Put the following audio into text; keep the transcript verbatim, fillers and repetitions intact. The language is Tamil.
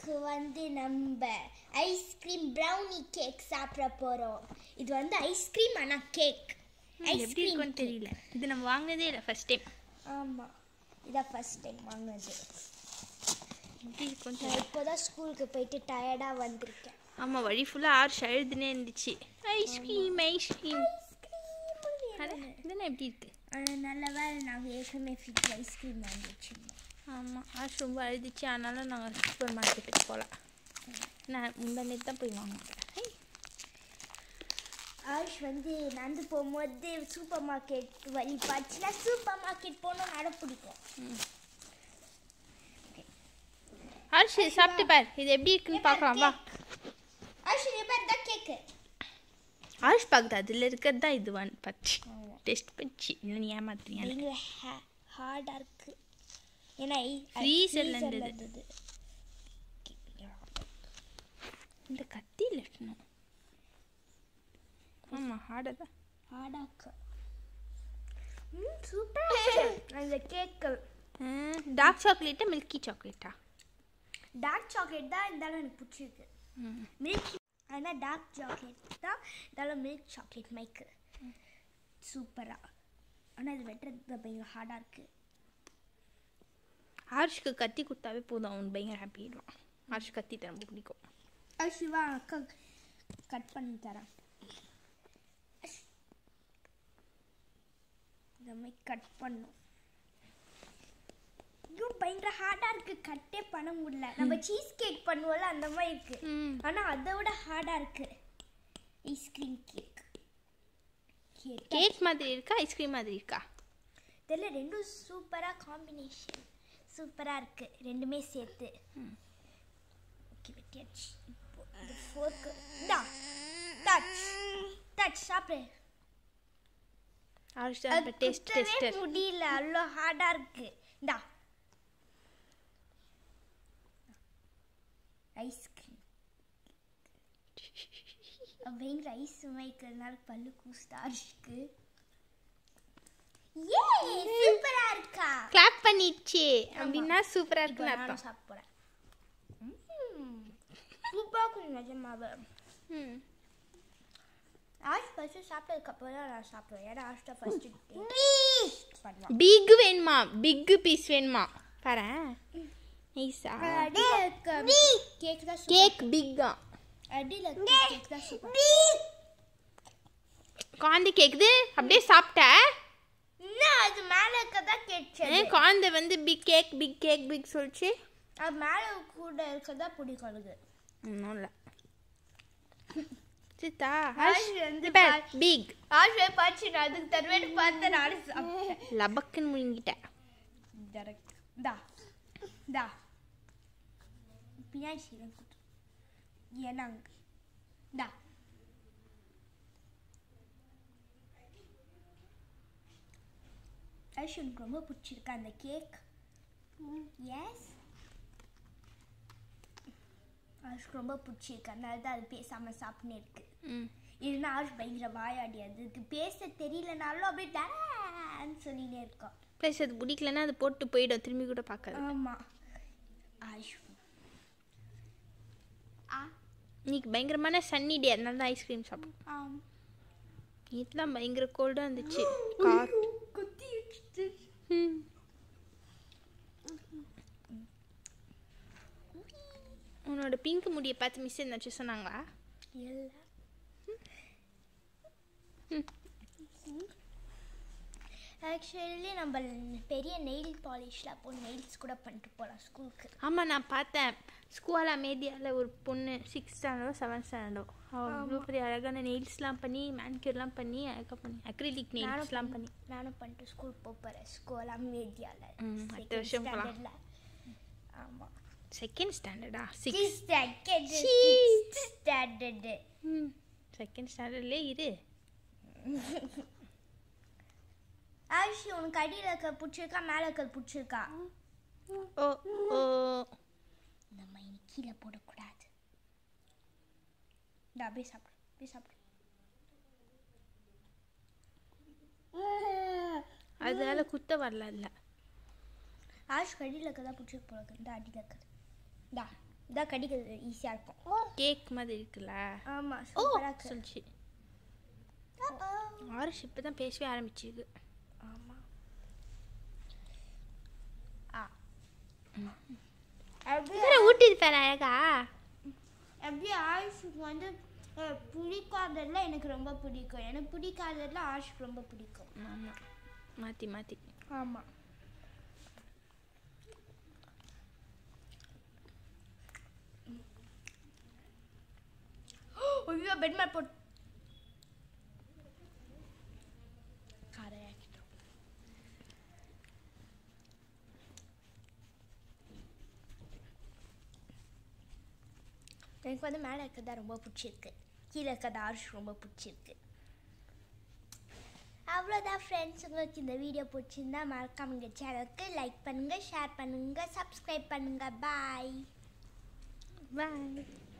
இன்னைக்கு வந்து நம்ம ஐஸ்கிரீம் ப்ரௌனி கேக் சாப்பிட போறோம். இது வந்து ஐஸ்கிரீம் ஆனா கேக். எப்படி இருக்குன்னு தெரியல. இது நம்ம வாங்குனதே இல்ல ஃபர்ஸ்ட் டைம். ஆமா, இத ஃபர்ஸ்ட் டைம் வாங்குனது. எப்படி இருக்குன்னு தெரியல. இப்போதான் ஸ்கூலுக்கு போயிட்டு டயர்டா வந்திருக்கேன். ஆமா, வழி ஃபுல்லா ஆறு அழுதுனே இருந்துச்சு. ஐஸ்கிரீம் ஐஸ்கிரீம் இதெல்லாம் எப்படி இருக்கு? நல்லவா நாங்கள் ஏற்கனவே ஃப்ரிட்ஜ் ஐஸ்கிரீம் வாங்கி வச்சுருந்தோம். ஆமாம், ஆஷ் ரொம்ப அழுதுச்சு. அதனால நாங்கள் சூப்பர் மார்க்கெட்டுக்கு போகலாம். நான் முந்தானே தான் போய் வாங்குவேன். ஆஷ் வந்து நடந்து போகும்போது சூப்பர் மார்க்கெட் வழி பார்த்துனா சூப்பர் மார்க்கெட் போகணும் நட பிடிக்கும். ஆஷ் சாப்பிட்டு பார், இது எப்படி இருக்குன்னு பார்க்கலாம் வா. ஆஷ் இது பார் தான் கேக்கு. ஆஷ் பார்க்குது அதில் இருக்கிறது தான் இதுவான்னு பார்த்து டெஸ்ட் பண்ணிச்சு. இல்லை நீ ஏமாத்துறீங்க. நீங்கள் ஹார்டாக இருக்கு. ஏன்னா ஃப்ரீசரில் இருந்தது. இந்த கத்தியில் இருக்கணும். ஆமாம், ஹார்டாக தான். ஹார்டாக்கு ம் சூப்பராக அந்த கேக்கு. டார்க் சாக்லேட்டா மில்கி சாக்லேட்டா? டார்க் சாக்லேட் தான் இருந்தாலும் எனக்கு பிடிச்சிருக்கு. மில்க் ஆனால் டார்க் சாக்லேட் தான் இருந்தாலும் மில்க் சாக்லேட் மைக்கு சூப்பராக. ஆனால் இது வெட்டுறது பயங்கர ஹார்டாக இருக்குது. ஆர்ஷுக்கு கத்தி கொடுத்தாவே போதும், அவன் பயங்கர ஹாப்பி ஆகிடுவான். ஆர்ஷ் கத்தி தர ரொம்ப பிடிக்கும். சிவா அக்கா கட் பண்ணி தரேன். இந்த மாதிரி கட் பண்ணும். இதுவும் பயங்கர ஹார்டாக இருக்குது, கட்டே பண்ண முடியல. நம்ம சீஸ் கேக் பண்ணுவோம்ல அந்த மாதிரி இருக்குது. ஆனால் அதை விட ஹார்டாக இருக்குது. ஐஸ்கிரீம் கேக் கேக் மாதிரி இருக்கா ஐஸ்கிரீம் மாதிரி இருக்கா தெரியல. ரெண்டும் சூப்பராக காம்பினேஷன் சூப்பராக இருக்குது ரெண்டுமே சேர்த்து. ஓகே வெட்டியாச்சு. இப்போ இந்த ஃபோர்க்கு டா டச் டச் சாப்பிடு. ஆர்ஷ் அந்த டேஸ்ட் டெஸ்டர் முடியல, அவ்வளோ ஹார்டாக இருக்குது. டா ஐஸ்கிரீம் பயங்கர ஐஸ் வைக்கிறதுனால பல்லு கூஸ்தா ஆர்ஷுக்கு. ஏ சூப்பரா இருக்கா? கிளாப் பண்ணிடுச்சு அப்படின்னா சூப்பரா இருக்குன்னு அர்த்தம். சாப்பிட போறேன். சூப்பரா இருக்கு நிஜமாவே. ம் ஆஷ் ஃபர்ஸ்ட் சாப்பிட்டதுக்கு அப்புறம் தான் நான் சாப்பிடுவேன். ஏன்னா ஆஷ் தான் ஃபர்ஸ்ட் பண்ணுவான். பிக் வேணுமா? பிக் பீஸ் வேணுமா பாரு. நைஸா கேக் தான் கேக் பிக்கா அடியில கேக் தான் சூப்பர். காந்தி கேக்குது அப்படியே சாப்பிட்ட. அது மேல இருக்கதா கேட்சது. காந்தி வந்து big cake big cake big சொல்லிச்சு. அது மேல கூட இருக்கதா பிடிக்கும் எனக்கு. ஒன்றும் இல்லை சித்தா. ஆஷ் வந்து பிக் ஆஷ் பாச்சு நான் அதுக்கு தருவேன்னு பார்த்து நானும் சாப்பிட்டேன். லபக்குன்னு முழுங்கிட்டேன். தா தா பின்னாடி சீரன் குத்து ஏனாங்க தா. ஆஷ் எனக்கு ரொம்ப பிடிச்சிருக்கு அந்த கேக். எஸ் ஆஷுக்கு ரொம்ப பிடிச்சிருக்கு, அதனால தான் அது பேசாமல் சாப்பிட்னே இருக்கு. இல்லைன்னா ஆஷ் பயங்கர வாயாடி அதுக்கு பேச தெரியலனாலும் அப்படியே டான்னு சொல்லினே இருக்கோம். ப்ளஸ் அது பிடிக்கலன்னா அது போட்டு போயிடும், திரும்பி கூட பார்க்காது. ஆமாம் ஆஷ் ஆ இன்னைக்கு பயங்கரமான சன்னி டே, அதனால தான் ஐஸ்கிரீம் சாப்பிடும். ஆம் இதுதான் பயங்கர கோல்டாக இருந்துச்சு. குத்தி வச்சுட்டு உன்னோட பிங்க் முடியை பார்த்து மிஸ் என்னாச்சும் சொன்னாங்களா? இல்லை ஆக்சுவலி நம்ம பெரிய நெயில் பாலிஷ்லாம் அப்போ நெயில்ஸ் கூட பண்ணிட்டு போகலாம் ஸ்கூலுக்கு. ஆமாம், நான் பார்த்தேன் ஸ்கூலில் மீடியாவில் ஒரு பொண்ணு சிக்ஸ்த் ஸ்டாண்டர்டோ செவன்த் ஸ்டாண்டர்டோ அவ்வளோ பெரிய அழகான நெயில்ஸ்லாம் பண்ணி மேனிக்யூர்லாம் பண்ணி அழகாக பண்ணி அக்ரிலிக் நெயில்ஸ்லாம் பண்ணி நானும் பண்ணிட்டு ஸ்கூல் போகிறேன். ஸ்கூலாம் மீடியாவில் அடுத்த வருஷம் போகலாம். ஆமாம் செகண்ட் ஸ்டாண்டர்டா? Six second standard. ம் செகண்ட் ஸ்டாண்டர்ட்லேயே இரு. ஆஷி உனக்கு அடியில் இருக்க பிடிச்சிருக்கா மேலே இருக்க பிடிச்சிருக்கா? ஓ ஓ இந்த மாதிரி கீழே போடக்கூடாது. இந்த அப்படியே சாப்பிடு அப்படியே சாப்பிடு. அதனால குத்த வரல. இல்லை ஆஷ் கடியில் இருக்கதா பிடிச்சிருக்கு போல இந்த அடியில் இருக்குது. டா இதான் கடிக்கிறது ஈஸியாக இருக்கும். கேக் மாதிரி இருக்குல்ல. ஆமாம், ஓ சூப்பராக சொல்லிச்சு. ஆருஷ் இப்போ தான் பேசவே ஆரம்பிச்சிருக்கு. ஆமாம். ஊட்டி இருப்பேன் அழகா. எப்படி ஆயுஷுக்கு வந்து பிடிக்காததில் எனக்கு ரொம்ப பிடிக்கும், எனக்கு பிடிக்காததில் ஆயுஷுக்கு ரொம்ப பிடிக்கும். ஆமாம், மாற்றி மாற்றி. ஆமாம். ஐயோ பெட் மேல் போட்டு கரையாக்கிட்டோம். எனக்கு வந்து மேலே இருக்கிறதா ரொம்ப பிடிச்சிருக்கு, கீழே இருக்கிறதா ஆர்ஷ் ரொம்ப பிடிச்சிருக்கு. அவ்வளோதான் ஃப்ரெண்ட்ஸ், உங்களுக்கு இந்த வீடியோ பிடிச்சிருந்தா மறக்காம எங்கள் சேனலுக்கு லைக் பண்ணுங்கள், ஷேர் பண்ணுங்கள், சப்ஸ்கிரைப் பண்ணுங்கள். பாய் பாய்.